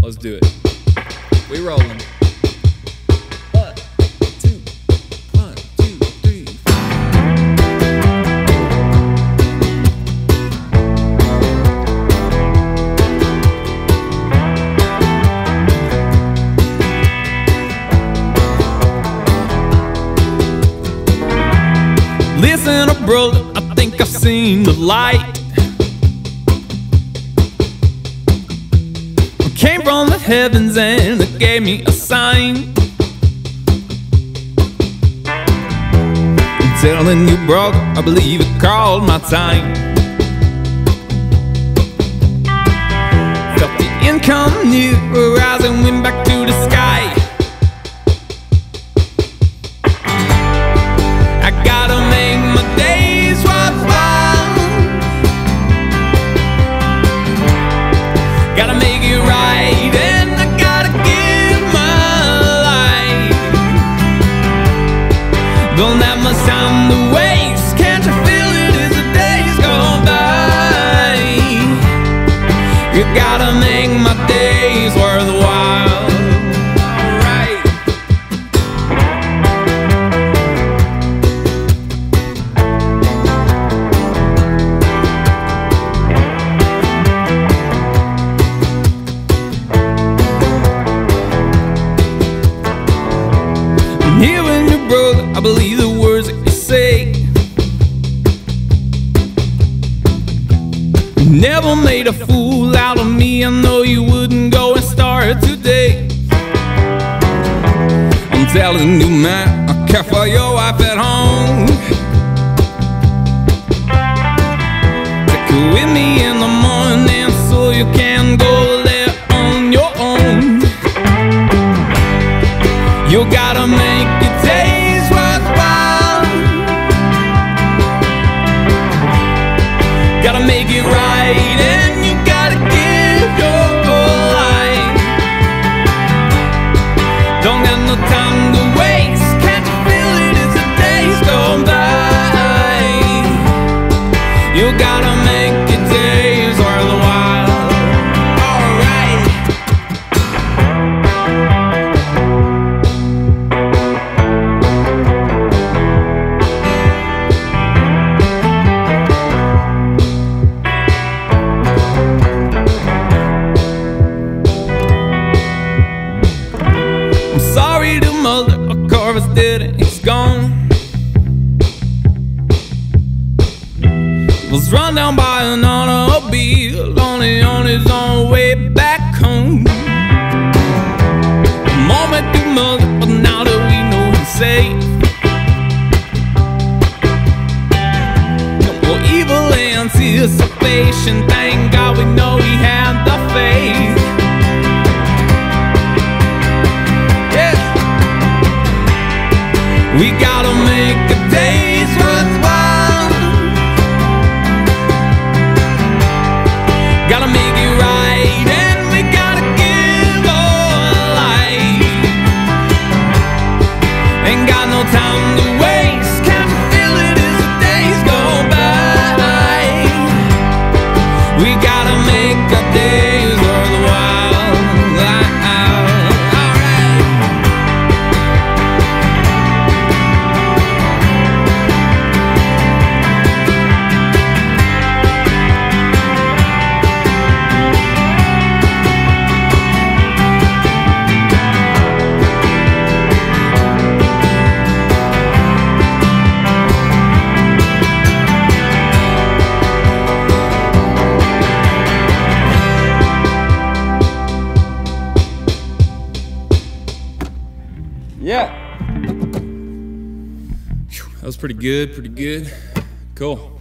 Let's do it. We rolling. 1, 2, 1, 2, 3. Listen up, brother, I think I've seen the light. Came from the heavens and it gave me a sign. I'm telling you, brother, I believe it called my time. Felt the income near a rising wind back to the sky. I gotta make my days worthwhile. Gotta make it right, and I gotta give my life. Don't have much time to waste. Can't you feel it as the days go by? You gotta make my days worthwhile. Alright. I'm hearing you, brother, I believe the words that you say. You never made a fool out of me, I know you wouldn't go and start today. I'm telling you, man, I care for your wife at home. Take her with me in the morning so you can go there on your own. You gotta make your days worthwhile. Gotta make it right, and you gotta give your whole life. Don't got no time to waste. Can't you feel it as the days go by? You gotta make your days worthwhile. Alright. I'm sorry to mother, a Carver's dead and he's gone. Was run down by an automobile, only on his own way back home. A moment to mother, but now that we know he's safe, no more evil anticipation. Thank God we know he had the faith. We gotta make the days worthwhile. Gotta make it right, and we gotta give our life. Ain't got no time to waste. Can't you feel it as the days go by? We gotta make our days worthwhile. Yeah. That was pretty good, pretty good. Cool.